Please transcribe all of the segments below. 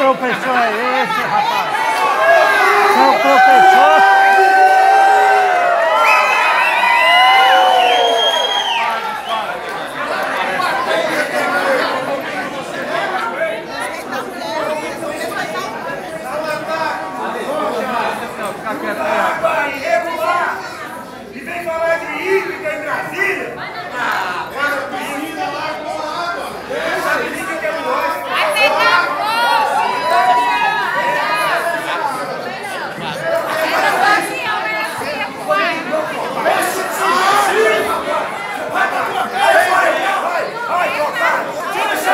professor é esse, rapaz? Seu professor? E vem falar de hídrica em Brasília? Agora precisa lá com água. Sabe nem o que é nós. Vai pegar fogo! Vai, trocar! Tira esse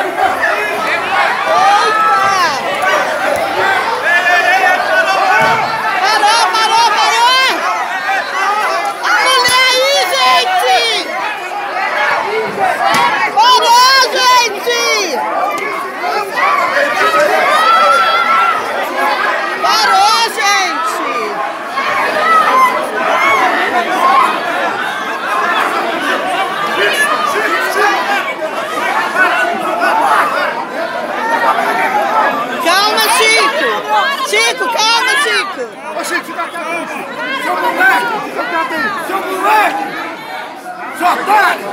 Chico, calma, Chico! Ô, Chico, fica quieto! Seu moleque! Fica quieto aí! Seu moleque! Seu otário!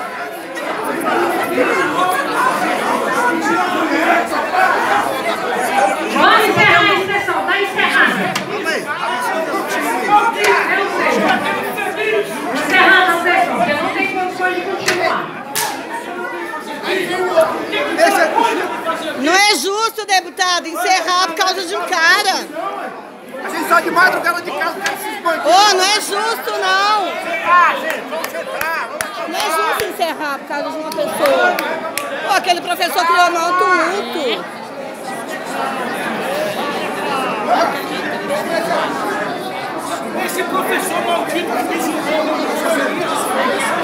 Vamos encerrar a inspeção, tá encerrada. Encerrada a sessão, porque não tem condições de continuar. Não é justo, deputado, encerrar por causa de um cara. A gente sai de madrugada de casa, quer se espancar. Ô, não é justo, não. Vamos sentar! Não é justo encerrar por causa de uma pessoa. Pô, aquele professor criou mal tumulto. Esse professor maldito que me julgou.